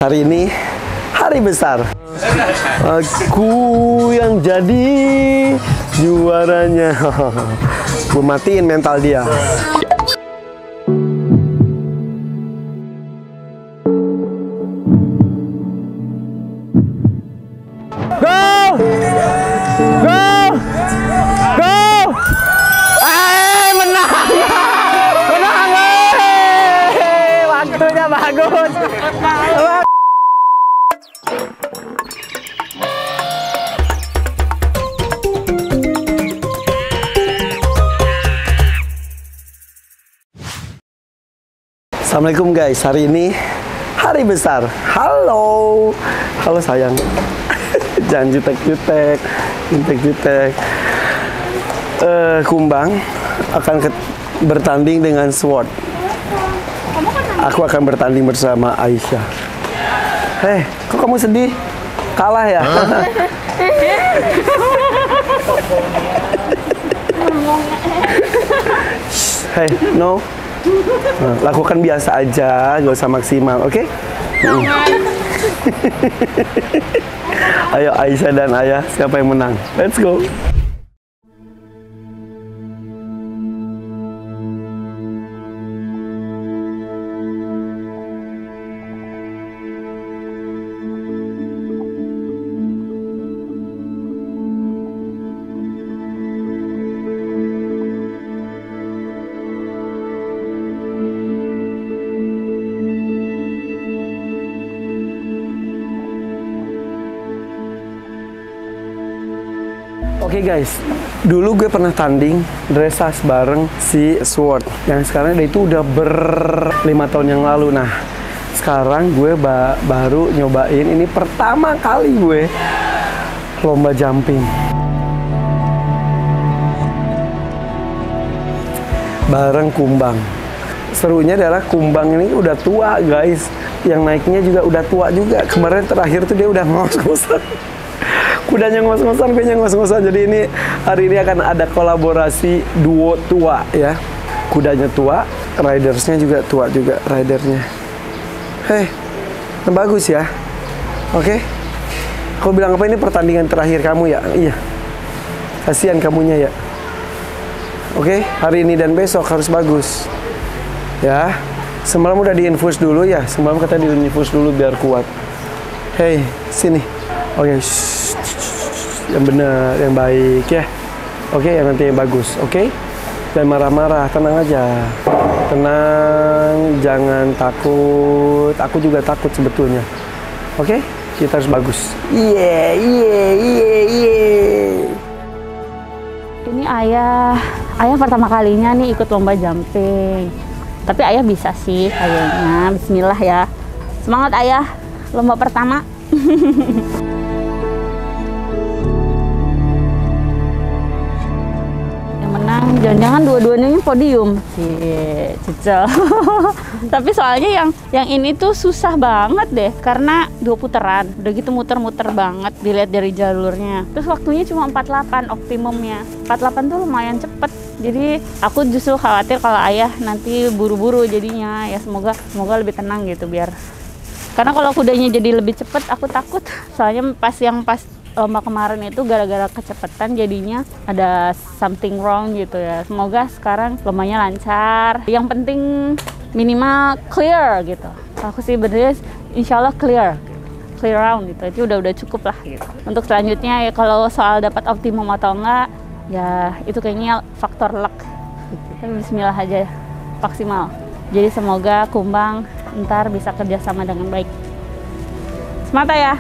Hari ini hari besar. Aku yang jadi juaranya. Gue matiin mental dia. Go! Go! Go! Menang! Menang! Waktunya bagus. Assalamualaikum guys, hari ini hari besar. Halo, halo sayang. Jangan jutek-jutek, jutek-jutek. Kumbang akan bertanding dengan Sword. Aku akan bertanding bersama Aisyah. Hei, kok kamu sedih? Kalah ya? Hei, no. Nah, lakukan biasa aja, gak usah maksimal, oke? Ayo Aisyah dan Ayah, siapa yang menang? Let's go! Oke guys, dulu gue pernah tanding dressage bareng si Sword. Yang sekarang itu udah 5 tahun yang lalu. Nah, sekarang gue baru nyobain. Ini pertama kali gue lomba jumping bareng Kumbang. Serunya adalah Kumbang ini udah tua guys. Yang naiknya juga udah tua juga. Kemarin terakhir tuh dia udah ngos-ngosan. Kudanya ngos-ngosan, gue ngos-ngosan. Jadi ini hari ini akan ada kolaborasi duo tua ya. Kudanya tua, ridersnya juga tua juga ridernya. Hei, bagus ya. Oke. Kau bilang apa ini pertandingan terakhir kamu ya? Iya. Kasihan kamunya ya. Oke, hari ini dan besok harus bagus. Ya. Semalam udah diinfus dulu ya. Semalam katanya diinfus dulu biar kuat. Hei, sini. Oke. Yang benar, yang baik ya. Oke, yang nanti yang bagus. Oke, jangan marah-marah, tenang aja. Tenang, jangan takut. Aku juga takut sebetulnya. Oke, kita harus bagus. Iya. Ini ayah pertama kalinya nih ikut lomba jumping. Tapi ayah bisa sih kayaknya. Bismillah ya. Semangat ayah, lomba pertama. Jangan-jangan dua-duanya podium sih, cicel. Tapi soalnya yang ini tuh susah banget deh, karena 2 putaran, udah gitu muter-muter banget dilihat dari jalurnya. Terus waktunya cuma 48 optimumnya. 48 tuh lumayan cepet. Jadi aku justru khawatir kalau ayah nanti buru-buru jadinya. Ya semoga lebih tenang gitu biar. Karena kalau kudanya jadi lebih cepet, aku takut. Soalnya pas lomba kemarin itu gara-gara kecepatan jadinya ada something wrong gitu ya. Semoga sekarang lombanya lancar. Yang penting minimal clear gitu. Aku sih benernya insya Allah clear round gitu. Itu udah cukup lah gitu. Untuk selanjutnya ya kalau soal dapat optimum atau enggak ya itu kayaknya faktor luck. Tapi bismillah aja maksimal. Jadi semoga Kumbang ntar bisa kerjasama dengan baik. Semangat ya.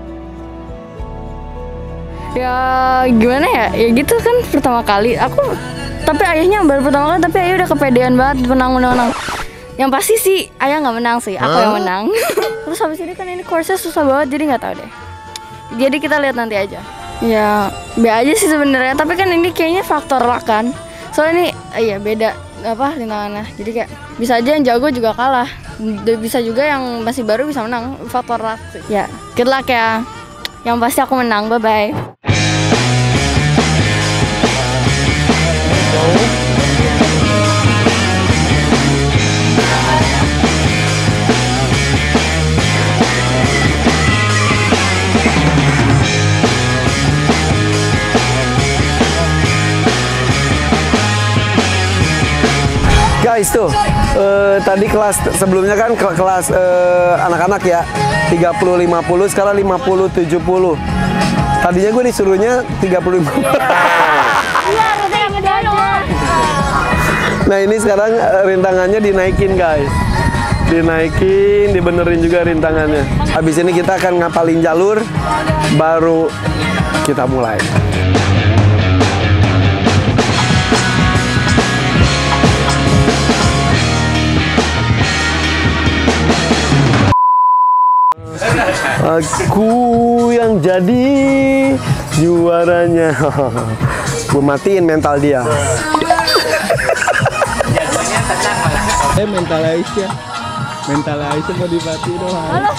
Ya gimana ya, ya gitu kan pertama kali aku, tapi ayahnya baru pertama kali, tapi ayah udah kepedean banget menang. Yang pasti sih ayah nggak menang sih, aku yang menang. Terus habis ini kan ini course-nya susah banget, jadi nggak tahu deh. Jadi kita lihat nanti aja. Ya B aja sih sebenarnya, tapi kan ini kayaknya faktor luck kan. Soalnya ini iya beda apa rintangannya, jadi kayak bisa aja yang jago juga kalah, bisa juga yang masih baru bisa menang, faktor luck sih. Ya good luck ya. Yang pasti aku menang, bye-bye. guys tuh, tadi kelas sebelumnya kan kelas anak-anak ya 30-50, sekarang 50-70. Tadinya gue disuruhnya 35. Nah ini sekarang rintangannya dinaikin guys. Dinaikin, dibenerin juga rintangannya. Habis ini kita akan ngapalin jalur, baru kita mulai. Aku yang jadi juaranya. Gue matiin mental dia. Mental Aisyah mau dimatiin dong. Halo.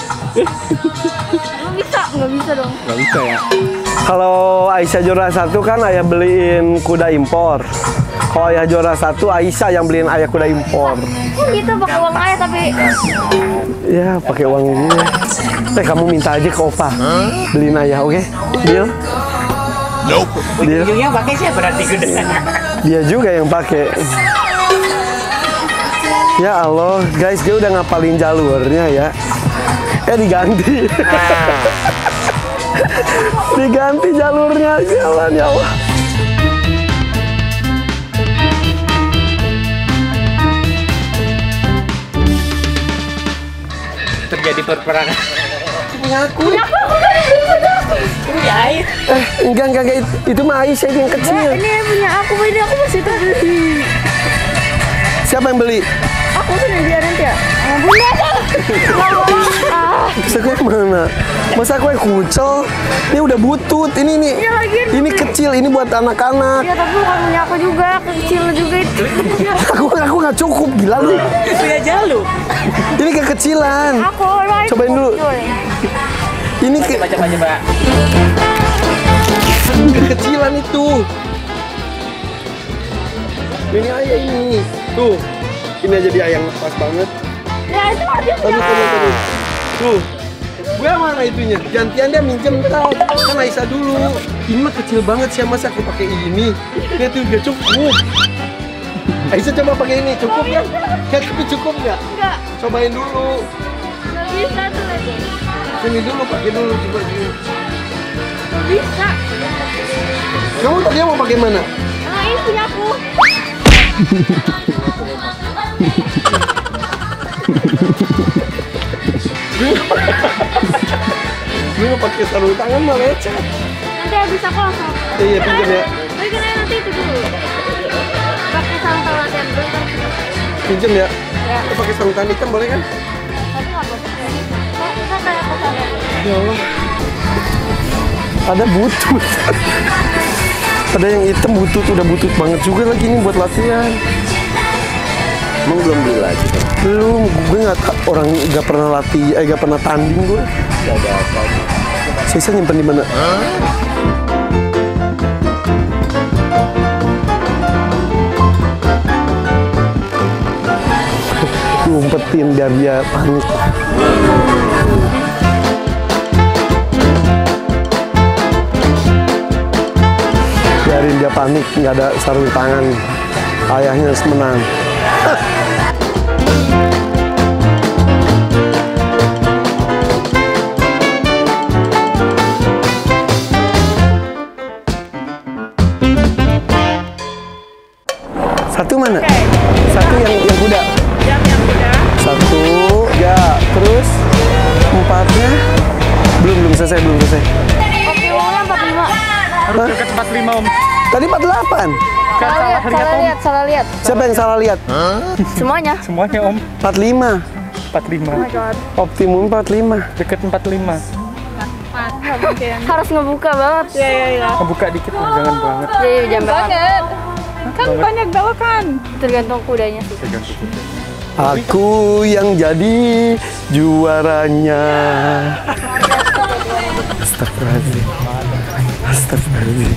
Nggak bisa dong. Nggak bisa ya. Kalau Aisyah juara 1 kan ayah beliin kuda impor. Kalau ayah juara 1, Aisyah yang beliin ayah kuda impor. Oh gitu pakai uang ayah tapi. Ya pakai uang gue. Kamu minta aja ke Opa, beliin ayah, oke? Deal? Nope. Deal? Ujungnya pakai siapa berarti kuda? Dia juga yang pakai. Ya Allah, guys, dia udah ngapalin jalurnya ya. Diganti. Diganti jalurnya, jalan ya Allah. Terjadi perperangan. Ngaku. Punya air. Enggak, itu mah Aisyah itu yang kecil. Ini punya aku, ini aku masih terbeli. Siapa yang beli? Aku sudah biarin ya. Bunda. Masa kue mana? Masa kue kucel? Ini udah butut. Ini Ya, lagian ini kecil. Ini buat anak-anak. Ya tapi bukan punya aku juga, kecil juga itu. Aku nggak cukup, gila lu. Punya jalur. Ini kekecilan. Aku orang Cobain dulu. Ini Coba. kekecilan itu. Ini ayah ini. Tuh. Ini aja dia yang pas banget. Ya itu dia punya Tunggu. Tuh. Gue mana itunya? Gantian dia minjem ntar. Kan Aisyah dulu. Ini mah kecil banget sih, masa aku pakai ini. Dia tuh udah cukup. Aisyah coba pakai ini, cukup ya? Tapi cukup nggak? enggak. Cobain dulu. Enggak bisa tuh lagi. Ini dulu, pakai dulu, coba dulu. Enggak bisa. Kamu tadinya mau pakai mana? Nah, ini punya aku. Gue mau pakai sarung tangan mah lecet. Nanti habis aku langsung. Iya, pinjam ya. Tapi kan nanti itu dulu. Pakai sarung tangan latihan dulu kan. Pinjam ya. Ya. Kita pakai sarung tangan hitam boleh kan? Tapi nggak apa-apa. Kita kayak aku sana. Ya Allah. Ada butut. Ada yang hitam butut, udah butut banget juga lagi ini buat latihan. Emang belum beli lagi. Belum, gue nggak pernah latih, nggak pernah tanding gue. Gak ada apa. Sisa nyimpen di mana? Gue umpetin biar dia panik. Biarin dia panik, nggak ada sarung tangan. Ayahnya menang. Satu mana? Satu yang kuda. Yang kuda. Satu, ya. Terus empatnya belum selesai. Oke, uangnya 45. Hah? Dekat 45 Om. Tadi 48. Salah lihat. Siapa yang salah lihat? Semuanya. Semuanya Om. 45. 45. Optimum 45. Dekat 45. Harus ngebuka banget. Iya. Kebuka dikit lah, jangan banget. Iya, jangan banget. Kan banyak bawakan. Tergantung kudanya sih. Aku yang jadi juaranya. Astagfirullahaladzim. Astagfirullahaladzim.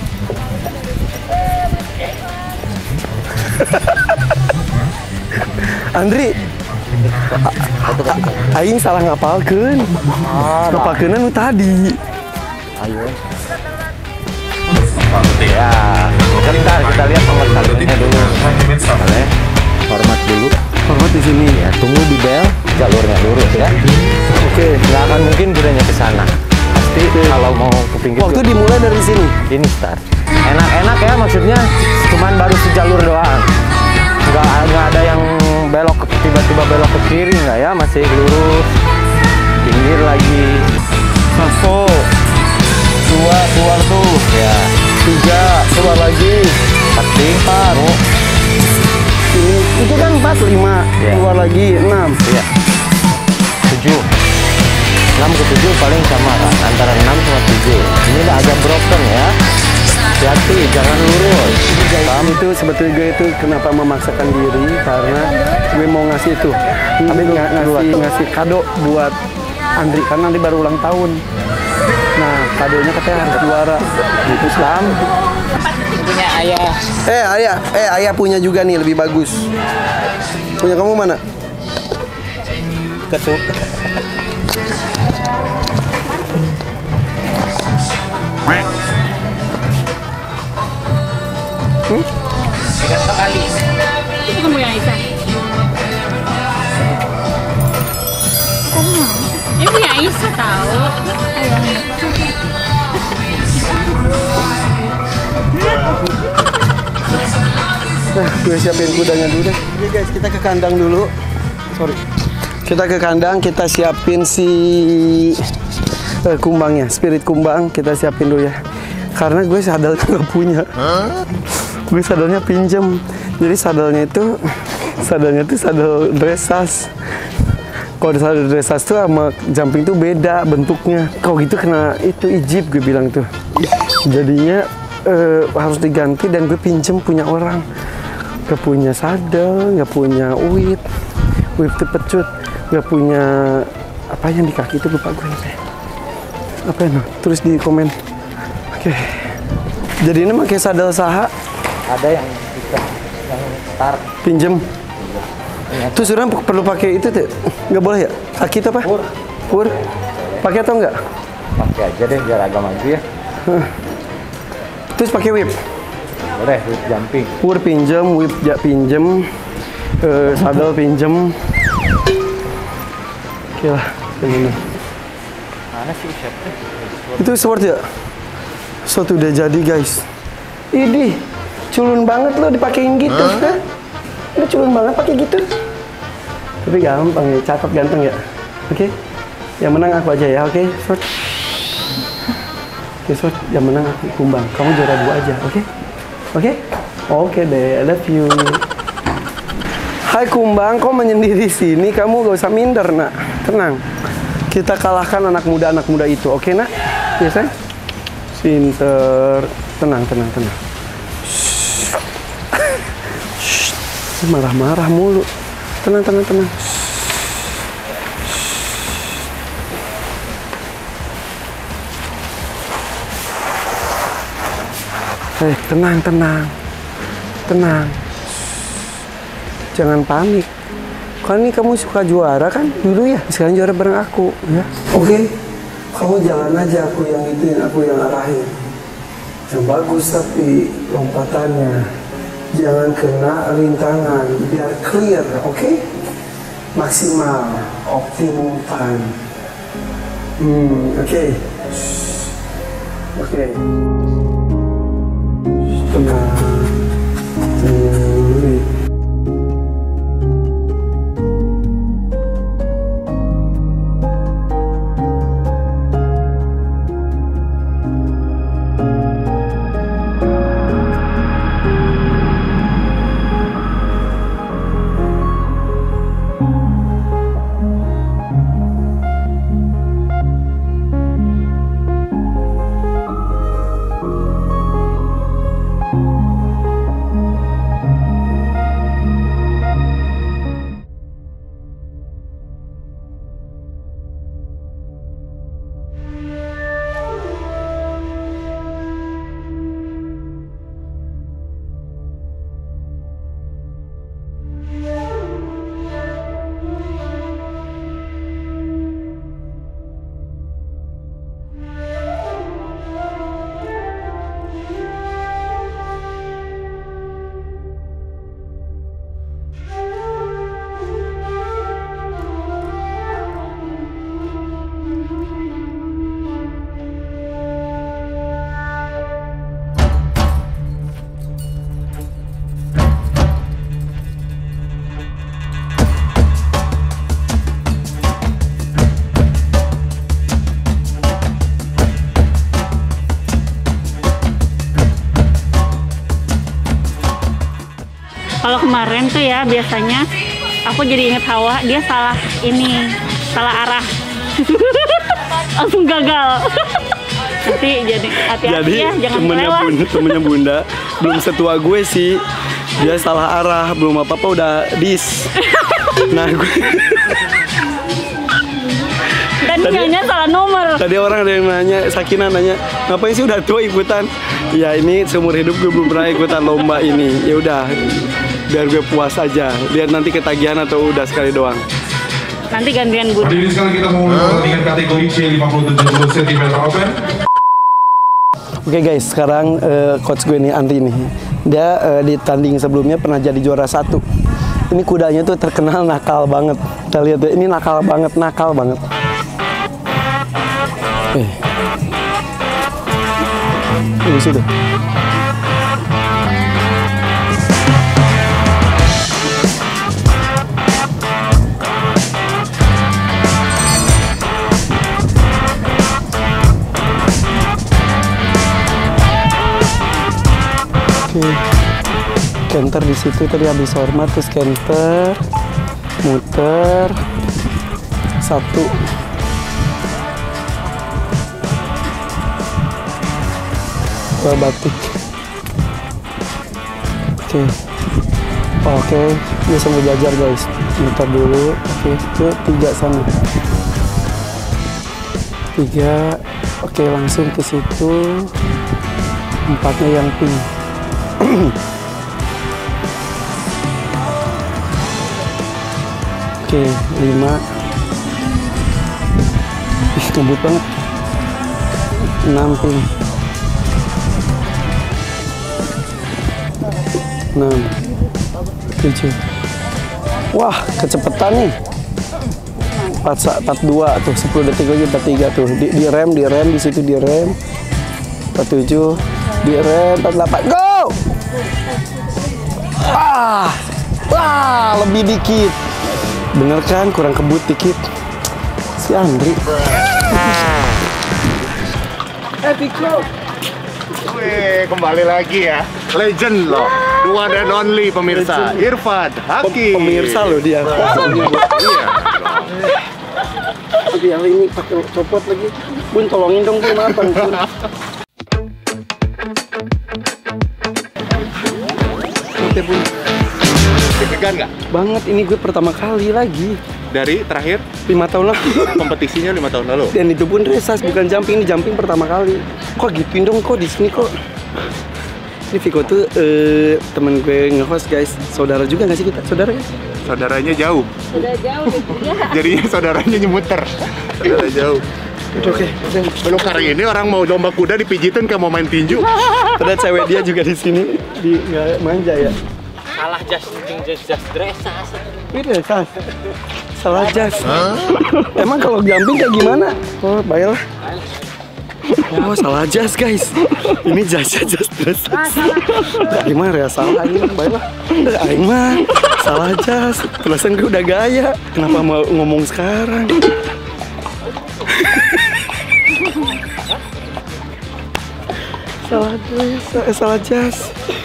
Andri, aing salah ngapalkeun. Ngapalkeunna nu tadi. Ayo. Ya, bentar kita lihat nomor satunya dulu. Boleh? hormat dulu. Hormat di sini. Ya, tunggu di bel, jalurnya lurus ya. Oke. Nggak akan mungkin kudanya ke sana. Pasti kalau mau ke pinggir. Waktu dimulai dari sini. Ini start. Enak-enak ya, maksudnya cuman baru sejalur doang. Nggak ada yang belok tiba-tiba belok ke kiri nggak ya, masih lurus. Pinggir lagi. 1, 2 keluar tuh ya. 3 keluar lagi. 4. Ini itu kan 4, 5 Iya. keluar lagi 6. Iya. 7. 6 ke 7 paling sama kan, antara 6 sama 7. Ini udah agak broken ya. Hati-hati, jangan lurus. Paham itu sebetulnya gue itu kenapa memaksakan diri karena gue mau ngasih itu. Tapi ngasih kado buat Andri karena Andri baru ulang tahun. Nah, kadonya katanya harus juara. Gitu Sam. Punya ayah. Ayah punya juga nih lebih bagus. Punya kamu mana? Ketuk. Itu bukan punya Aisyah. Ini punya Aisyah tahu. Nah, gue siapin kudanya dulu deh. Oke guys, kita ke kandang dulu. Sorry. Kita ke kandang, kita siapin si kumbangnya, spirit kumbang kita siapin dulu ya. Karena gue sadelnya nggak punya. Gue sadelnya pinjem. Jadi sadelnya itu sadel dressage. Kalau sadel dressage tuh sama jumping tuh beda bentuknya. Kalau gitu kena itu ijib gue bilang tuh. Jadinya harus diganti dan gue pinjem punya orang. Gak punya sadel, gak punya whip tuh pecut, gak punya apa yang di kaki itu lupa gue apa ya, tulis di komen. Oke. Jadi ini pakai sadel saha? Ada yang bisa, yang start. Pinjem. Terus orang perlu pakai itu tuh? Nggak boleh ya? Kaki itu apa? Pur. Pakai atau enggak? Pakai aja deh biar agak maju ya. Terus pakai whip. Boleh, with jumping. Pur pinjem, whip pinjem, sadel pinjem. Oke lah, ini. Mana sih chefnya? Itu sword ya? Sword udah jadi guys. Idih, culun banget lo dipakein gitu. Hah? Lu culun banget pakai gitu. Tapi gampang ya, cakep ganteng ya. Oke, yang menang aku aja ya. Oke, sword. Oke, sword, yang menang aku kumbang. Kamu juara 2 aja, oke? Oke? Oke deh, I love you. Hai kumbang, kau menyendiri sini, kamu gak usah minder nak. Tenang. Kita kalahkan anak muda itu, oke nak? Ya sayang? Pinter. Tenang. Shh. Marah-marah mulu. Tenang. Tenang. Jangan panik. Kan ini kamu suka juara kan dulu ya? Sekarang juara bareng aku ya. Oke. Kamu jalan aja, aku yang ituin, aku yang arahin. Yang bagus tapi lompatannya jangan kena rintangan, biar clear, oke? Maksimal, optimum time. Oke. Tenang. kemarin tuh ya biasanya aku jadi inget Hawa, dia salah arah. Langsung gagal. Nanti jadi hati-hati ya, jangan kelewat. Temennya Bunda belum setua gue sih, dia salah arah, belum apa-apa udah dis. Nah gue Dan nyanyi salah nomor. tadi orang ada yang nanya, Sakina nanya, ngapain sih udah tua ikutan? Ya ini seumur hidup gue belum pernah ikutan lomba ini. Ya udah, biar gue puas aja. Lihat nanti ketagihan atau udah sekali doang. Nanti gantian Bunda. Jadi sekarang kita mau mulai pertandingan kategori C57 cm open. Oke guys, sekarang coach gue nih Andri nih, dia di tanding sebelumnya pernah jadi juara 1. Ini kudanya tuh terkenal nakal banget. Kita lihat ya, ini nakal banget. Di situ. Canter di situ tadi habis hormat, terus canter, muter, 1. Batik. Oke, dia sambil belajar guys. Muter dulu. Oke, ke 3 sana. 3. Oke, langsung ke situ. 4-nya yang pink. Oke, 5. Ih, ngebut banget. 6 pink. 6, 7. Wah, kecepatan nih. 42 tuh, 10 detik lagi 43 tuh. Di rem di situ di rem. 47, di rem 48. Go! Wah, lebih dikit. Bener kan, kurang kebut dikit. Si Andri. Epico. Wih, kembali lagi ya. Legend loh. The one and only pemirsa. Irfan Hakim. Pemirsa loh dia. Iya. Tapi yang ini pakai copot lagi. Bun, tolongin dong Bun, maaf Bun. Oke Bun. Deg-degan nggak? Banget, ini gue pertama kali lagi. Dari terakhir 5 tahun lalu. kompetisinya 5 tahun lalu. Dan itu pun dressage, bukan jumping. Ini jumping pertama kali. Kok gituin dong, kok di sini kok. Ini Viko tuh temen gue nge-host guys. Saudara juga nggak sih kita? Saudara guys? Saudaranya jauh. Udah jauh gitu ya. Jadinya saudaranya nyemuter. Saudara jauh. Oke. Belum hari ini orang mau lomba kuda dipijitin kayak mau main tinju. Padahal cewek dia juga di sini di nggak manja ya. Salah just dressas. Ini dressage. Salah jas. Emang kalau jumping kayak gimana? Oh, baiklah. Oh, salah jas guys. Ini jasnya jas dress. Gimana ya, salah ini baiklah. Aing mah salah jas. Perasaan gue udah gaya. Kenapa mau ngomong sekarang? Salah dress, salah jas.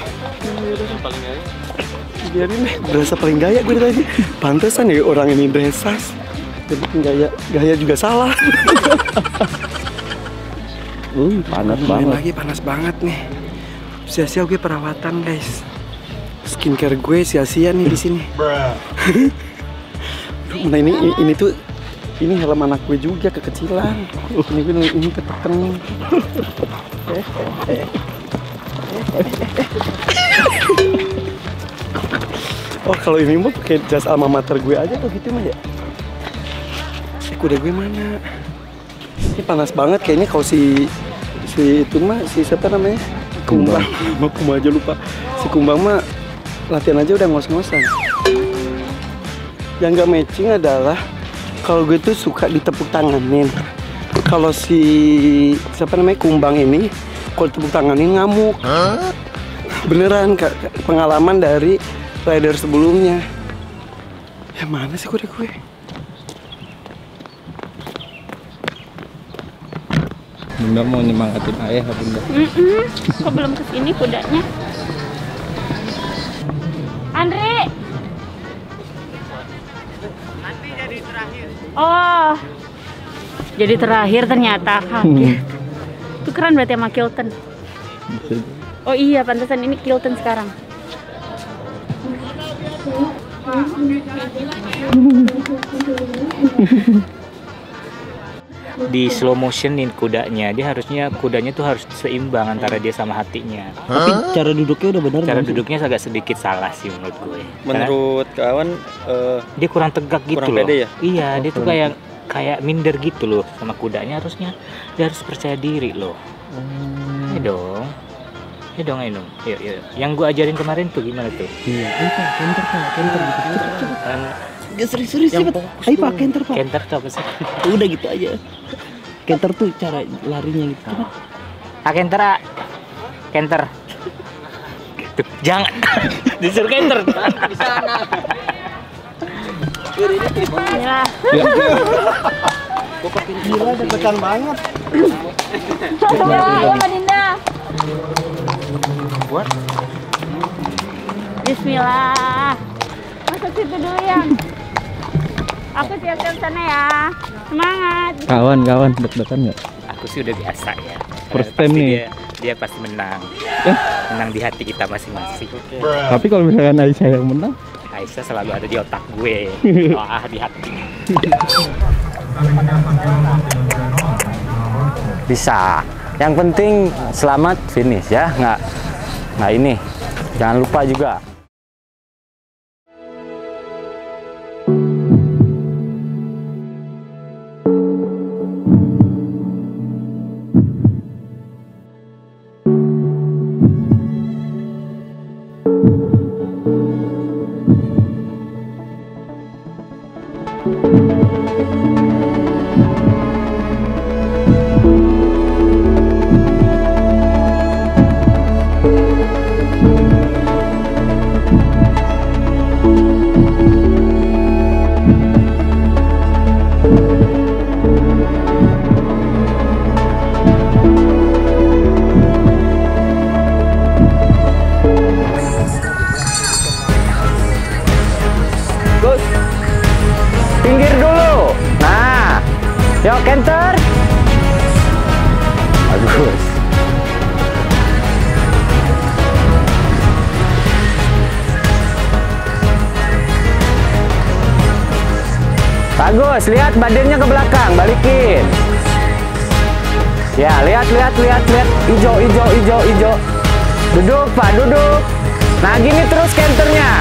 Biarin deh, berasa paling gaya gue tadi. Pantesan ya orang ini dressas. Jadi gaya juga salah. Panas Main banget. lagi panas banget nih. Sia-sia gue perawatan guys. Skincare gue sia-sia nih di sini. Nah ini tuh ini helm anak gue juga kekecilan. Ini ketekan. Oh kalau ini mah pakai jas alma mater gue aja tuh gitu mah ya. Kuda gue mana? Ini panas banget kayaknya kalau si itu mah si siapa namanya? Kumbang. Aku aja lupa. Si Kumbang mah latihan aja udah ngos-ngosan. Yang gak matching adalah kalau gue tuh suka ditepuk tanganin. Kalau si siapa namanya Kumbang ini kalau tepuk tanganin ngamuk. Beneran Kak, pengalaman dari rider sebelumnya. Ya mana sih kuda gue? Bunda mau nyemangatin ayah, Bunda. Kok belum kesini kudanya? Andre, Oh, jadi terakhir ternyata. Itu keren berarti sama Kilton. Oh iya, pantesan ini Kilton sekarang. Di slow motionin kudanya, kudanya tuh harus seimbang antara dia sama hatinya. Tapi cara duduknya udah benar. Cara duduknya agak sedikit salah sih menurut gue. Menurut kawan, dia kurang tegak gitu kurang loh. pede ya? Iya, dia tuh kayak minder gitu loh sama kudanya. Harusnya dia harus percaya diri loh. Ayo dong. Ayo. Yang gue ajarin kemarin tuh gimana tuh? Iya, kenter gitu. Gak serius cepet. Ayo Pak, kenter Pak. Kenter tuh apa sih? Udah gitu aja. Kenter tuh cara larinya gitu. Kenter. Tuh, jangan. Disuruh kenter. Di sana. Ya. Gue pakai gila deg-degan banget. Ayo Mbak Dinda. Buat. Bismillah. Masuk situ dulu yang. Aku siap-siap sana ya. Semangat. Kawan deg-degan nggak? Aku sih udah biasa ya. First time nih. Dia pasti menang. Menang di hati kita masing-masing. Tapi kalau misalkan Aisyah yang menang, Aisyah selalu ada di otak gue. Di hati. Bisa. Yang penting selamat finish ya, nggak ini. Jangan lupa juga. Pinggir dulu. Nah, yuk kenter. Bagus. Bagus, lihat badannya ke belakang, balikin. Ya, lihat. Hijau. Duduk, Pak, duduk. Nah, gini terus kenternya.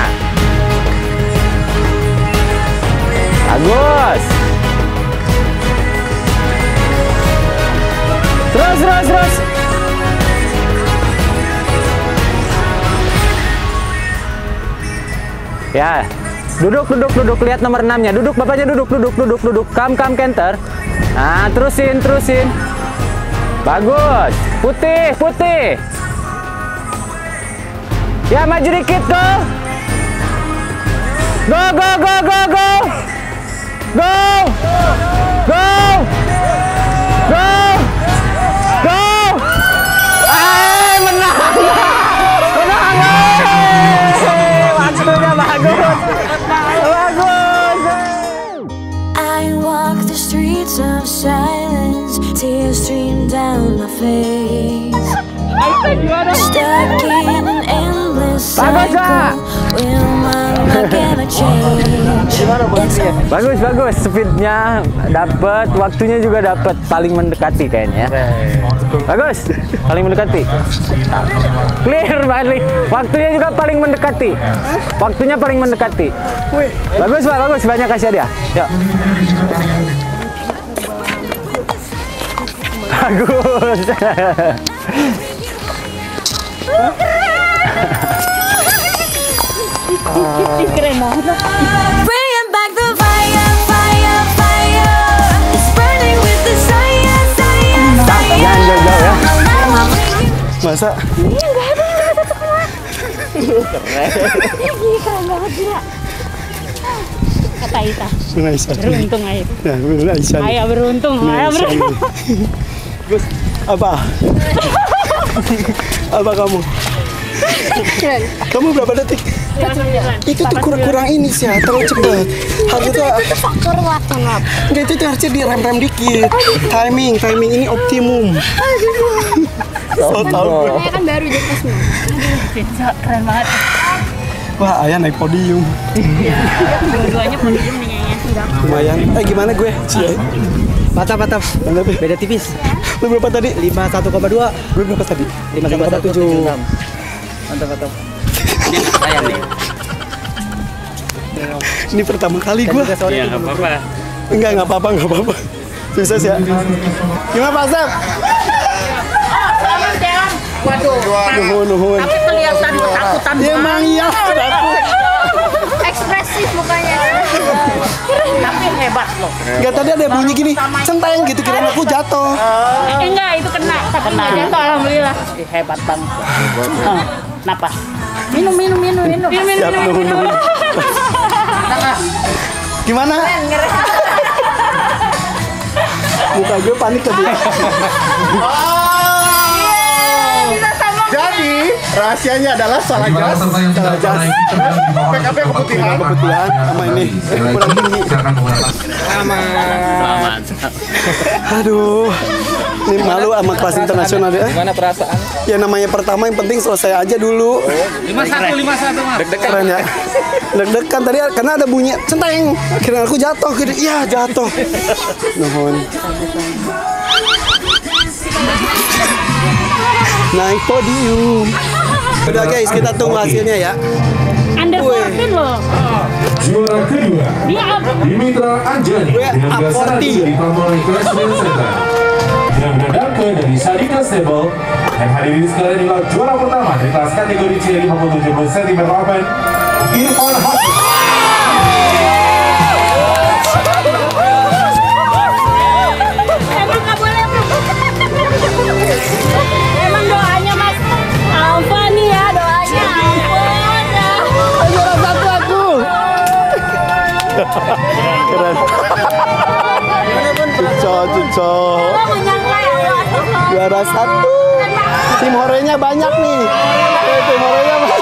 Bagus. Terus. Ya. Duduk. Lihat nomor 6-nya. Duduk, bapaknya duduk. Kam kenter. Nah, terusin. Bagus. Putih. Ya, maju dikit, go. Menang. Waktunya bagus. I walk the streets of silence, tears stream down my face. Stuck in an endless cycle, will my luck ever change? Bagus. Speednya dapat, waktunya juga dapat, paling mendekati kayaknya. Bagus, paling mendekati. Clear balik. Waktunya juga paling mendekati. Bagus, Pak, bagus. Banyak kasih dia. Yuk. Bagus. Keren banget. Bring back the fire. It's burning with desire. Jangan jauh-jauh ya. Masa? Iya, nggak ada satu keluar. Keren banget gila. Kata Aisyah. Beruntung Aisyah. Ya, Aisyah. Ayah beruntung. Gus, apa? Apa kamu? Kamu berapa detik? Itu tuh kurang ini sih, terlalu cepet. Harusnya tuh faktor waktu ngap. enggak, itu harusnya direm-rem dikit. Timing ini optimum. So tau. Saya kan baru jadi pas mau. Pizza keren banget. Wah, Ayah naik podium. Dua-duanya podium nih kayaknya. Lumayan. Gimana gue? Mantap. Beda tipis. Lu berapa tadi? 51,2. Gue berapa tadi? 51,7. Mantap. Sayang nih. Ini pertama kali gue. Iya, nggak apa-apa. Enggak apa-apa. Sukses ya. Gimana Pak Zab? Nuhun. Tapi kelihatan ketakutan Ya emang iya. Ekspresif mukanya. Tapi hebat loh. Enggak, tadi ada bunyi gini, centeng gitu, kirain aku jatuh. Enggak, itu kena. Tapi nggak jatuh, alhamdulillah. Hebat banget. Napas. Minum. Siap, nuhun. Gimana? Muka gue panik tadi. Jadi rahasianya adalah salah jas. PKP keputihan sama ini. Kurang tinggi. Selamat. Aduh. Ini malu sama kelas internasional ya. Gimana perasaan? Ya namanya pertama, yang penting selesai aja dulu. 51 Mas. Deg-degan. Keren ya. Deg-degan tadi karena ada bunyi centeng. Kira aku jatuh, iya jatuh. Nuhun. Naik podium. Udah guys, kita tunggu hasilnya ya. Under 14 loh. Juara kedua Dimitra Anjani dengan gelar dari Pamor Equestrian Center. Dengan menangke dari Sadika Stable. Dan hadirin sekalian inilah juara pertama dari kelas kategori C 57 cm open, Irfan Hakim. Emang nggak boleh bro. Emang doanya Mas Alfa nih ya, doanya ampun ya. Juara satu aku. Keren. Cuco. Juara satu. Tim horenya banyak nih. Tim horenya banyak.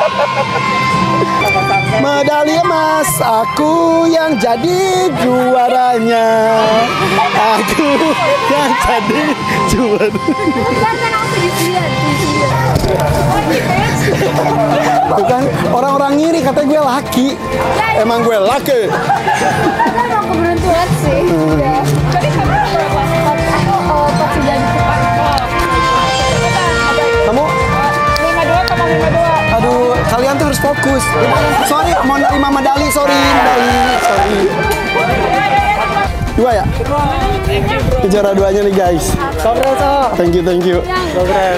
Medali emas, aku yang jadi juaranya. Aku yang jadi juara. Tuh kan orang-orang ngiri katanya gue laki. Emang gue laki. Karena emang keberuntungan sih. Jadi karena aku pas sudah di depan. Kamu? 52 sama 52. Aduh, kalian tuh harus fokus. Sorry, mau nerima medali, sorry. Dua ya? Juara duanya nih guys. Congrats. Thank you. Congrats.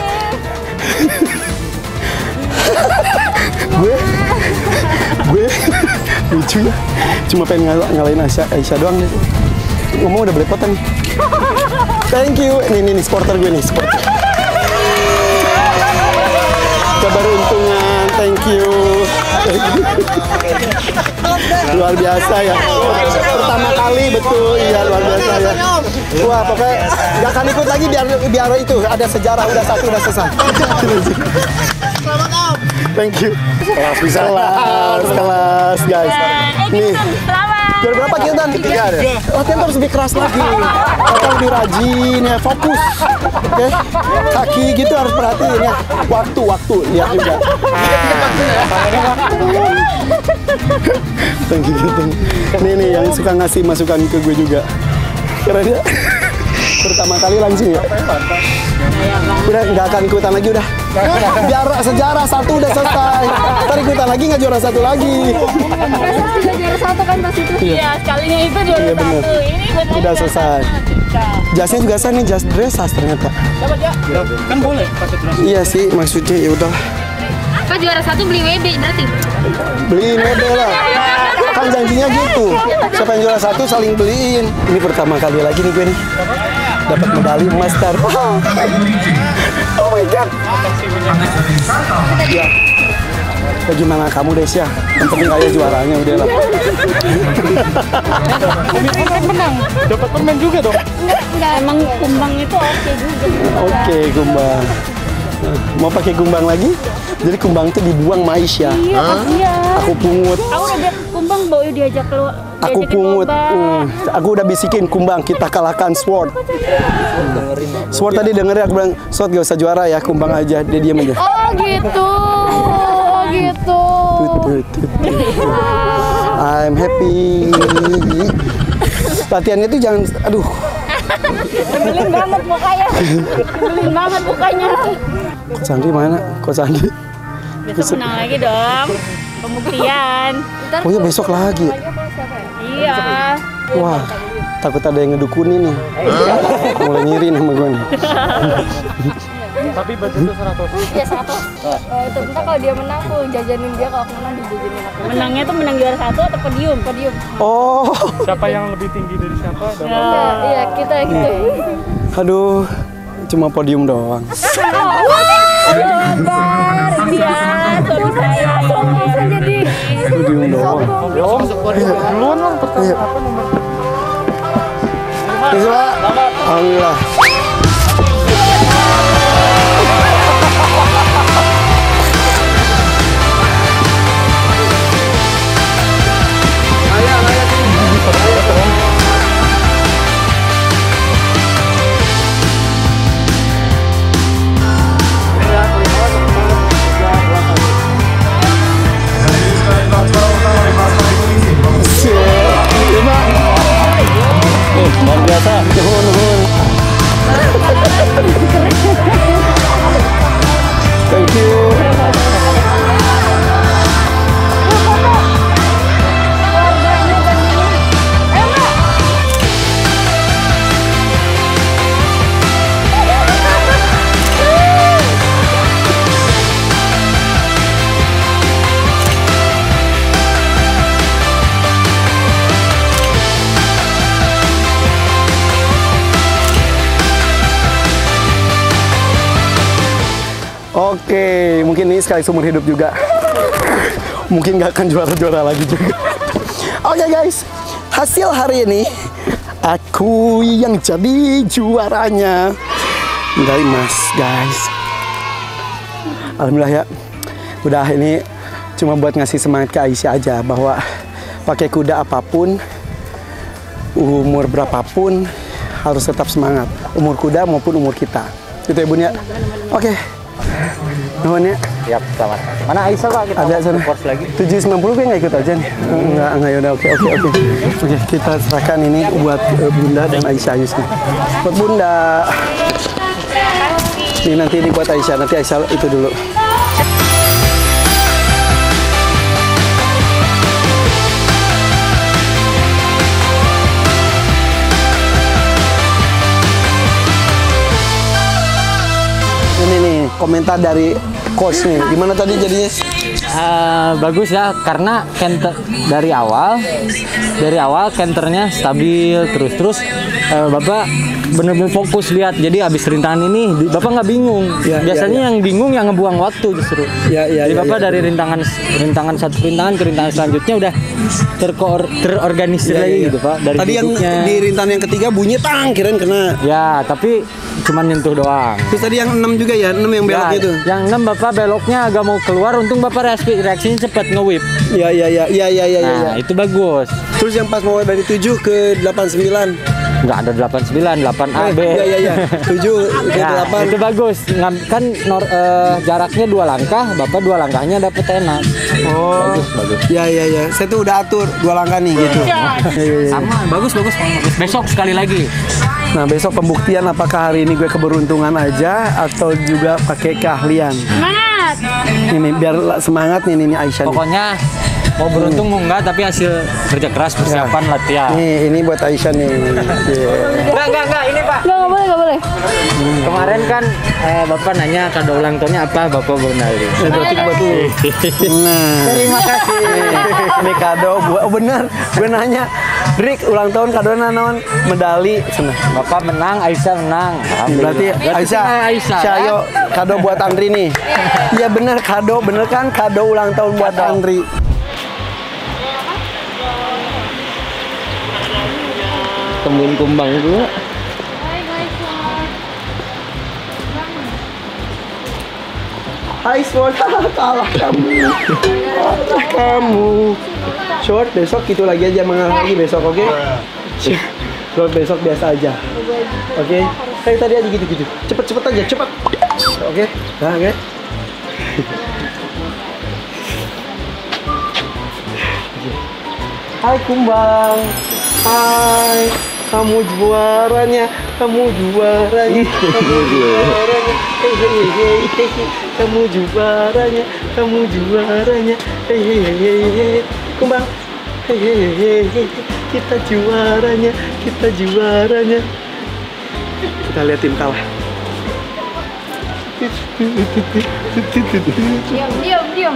gue lucu ya. Cuma pengen ngalahin Aisyah doang deh. Ngomong udah belepotan nih. Thank you. Nih supporter gue nih, supporter. Keberuntungan, thank you. Luar biasa ya. Pertama kali betul, iya luar biasa ya. Wah, pokoknya nggak akan ikut lagi biar itu ada sejarah, udah selesai. Thank you. kelas bisa. Kelas guys. Nih. Juara berapa kita dan? Ketiga ada. Latihan terus lebih keras lagi. Latihan lebih rajin ya, fokus. Oke. Kaki gitu harus perhatiin ya. Waktu lihat juga. Thank you. Nih yang suka ngasih masukan ke gue juga. Keren ya. Pertama kali langsung ya. Udah nggak akan ikutan lagi udah. Biar sejarah satu udah selesai. Ntar ikutan lagi nggak juara satu lagi. Udah juara satu kan pas itu. Iya, sekalinya itu juara Iya, bener. satu. Ini benar. Udah selesai. Jasnya juga sah nih, jas dressas ternyata. Dapat ya? Kan boleh pakai dress. Iya sih, maksudnya ya udah Kan juara satu beli WB berarti. beliin model lah. Kan janjinya gitu. Siapa yang juara satu saling beliin. Ini pertama kali lagi nih gue nih. Dapat medali emas tar. Oh my god. Ya. Bagaimana kamu Desya? Yang penting kayak juaranya udah lah. Kan menang. Dapat permen juga dong. Enggak, emang kumbang itu oke juga. Oke, Kumbang. Mau pakai kumbang lagi? Jadi kumbang itu dibuang sama Aisyah. Iya, kasihan. Aku pungut. Aku udah bilang kumbang bawa diajak keluar. Aku pungut. Aku udah bisikin kumbang kita kalahkan Sword. Sword tadi dengerin aku bilang Sword gak usah juara ya, kumbang aja. Dia diam aja. Oh gitu. Oh gitu. I'm happy. Latihannya tuh jangan, aduh. Nyebelin banget mukanya. Nyebelin banget mukanya. Coach Sandri mana? Coach Sandri. Besok menang lagi dong. Pembuktian. Oh iya besok lagi. Iya. Wah, takut ada yang ngedukunin nih. Mulai ngiri sama gue nih. Tapi budgetnya 100. Iya 100. Itu entah kalau dia menang tuh jajanin dia, kalau aku menang dijajanin aku. Menangnya tuh menang juara 1 atau podium? Podium. Oh. Siapa yang lebih tinggi dari siapa? Iya kita gitu. Aduh, cuma podium doang. Suami saya. Jadi Podium doang. Duluan lah pertama Iya. apa nomor? Terus Pak, alhamdulillah. Luar biasa. Nuhun. Thank you. Oke, mungkin ini sekali seumur hidup juga. Mungkin nggak akan juara-juara lagi juga. Oke guys, hasil hari ini aku yang jadi juaranya. Medali emas guys. Alhamdulillah ya. Udah ini cuma buat ngasih semangat ke Aisyah aja bahwa pakai kuda apapun, umur berapapun harus tetap semangat. Umur kuda maupun umur kita. Gitu ya Bun ya. Oke. Nuhun ya. Siap, selamat. Mana Aisyah Pak? Kita Ada sana. course lagi. 790 gue nggak ikut aja nih. Enggak ya udah oke. Oke, kita serahkan ini buat Bunda dan Aisyah Yusni. Buat Bunda. Ini nanti ini buat Aisyah, nanti Aisyah itu dulu. Ini nih komentar dari coach nih. Gimana tadi jadinya? Bagus ya, karena canter dari awal canternya stabil terus Bapak benar-benar fokus lihat. Jadi habis rintangan ini Bapak nggak bingung. Biasanya yang bingung yang ngebuang waktu justru. Jadi Bapak dari rintangan satu rintangan ke rintangan selanjutnya udah terorganisir lagi gitu Pak. Dari tadi yang di rintangan yang ketiga bunyi tang, kirain kena. Ya, tapi cuman nyentuh doang. Terus tadi yang 6 juga ya, 6 yang belok itu. Yang 6 Bapak beloknya agak mau keluar, untung Bapak reaksinya cepat nge-whip. Iya. Nah, itu bagus. Terus yang pas mau dari 7 ke 89. Enggak ada 89, 8A, B. Iya. 7 ke Ya, 8. itu bagus. Kan jaraknya 2 langkah, Bapak 2 langkahnya dapat enak. Oh. Bagus. Iya. Saya tuh udah atur 2 langkah nih gitu. Iya. Sama, bagus. Besok sekali lagi. Nah, besok pembuktian apakah hari ini gue keberuntungan aja atau juga pakai keahlian. Semangat. Ini biar semangat nih ini Aisyah. Pokoknya mau beruntung mau enggak, tapi hasil kerja keras, persiapan, latihan. Nih, ini buat Aisyah nih. Enggak, ini Pak. Nggak boleh. Kemarin kan Bapak nanya kado ulang tahunnya apa, Bapak Bernali. Berarti buat lu. Nah, Terima kasih. ini kado buat bener. Gue nanya, Rick ulang tahun kado naon? Medali. Bapak menang, Aisyah menang. Berarti Aisyah, yuk kado buat Andri nih. Iya bener kado, bener kan kado ulang tahun buat Andri. Temuin kumbang dulu. Hai Sword, kalah kamu. Kalah kamu. Sword, besok gitu lagi aja, mengalah lagi besok, oke? Sword besok biasa aja. Oke? Kayak tadi aja gitu-gitu. Cepet aja, cepet. Oke? Nah, oke? Hai Kumbang. Hai. Kamu juaranya, kamu juaranya, kamu juaranya, kamu juaranya, kamu juaranya, Kumbang, kita juaranya, kita juaranya. Kita lihat tim kalah. Diam.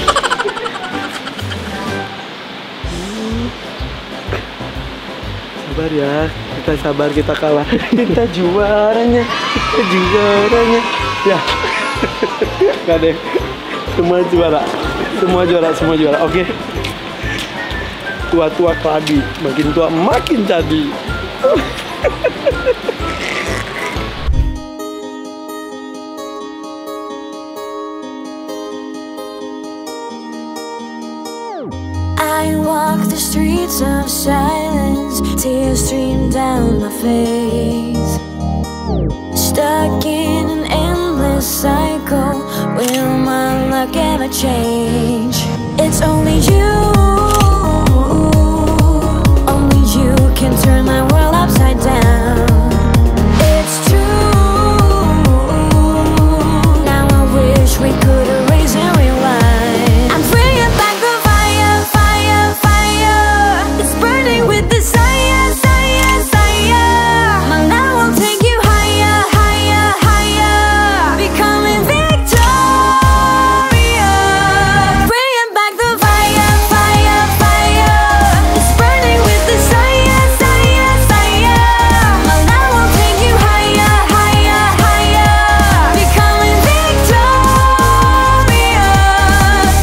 Sabar ya, kita sabar, kita kalah. Kita juaranya, kita juaranya. Ya, nggak deh. Semua juara, semua juara, semua juara. Oke. Tua-tua keladi, makin tua makin jadi. I walk the streets of silence, tears stream down my face. Stuck in an endless cycle, will my luck ever change? It's only you can turn my world upside down. It's true, now I wish we could erase and rewind. I'm bringing back the fire, fire, fire. It's burning with desire, desire, desire. My love will take you higher, higher, higher. Becoming victorious. Bringing back the fire, fire, fire. It's burning with desire, desire, desire. My love will take you higher, higher, higher. Becoming victorious.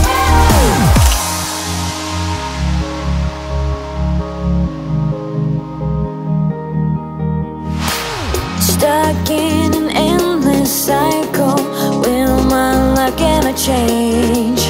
Stuck in an endless cycle, will my luck ever change?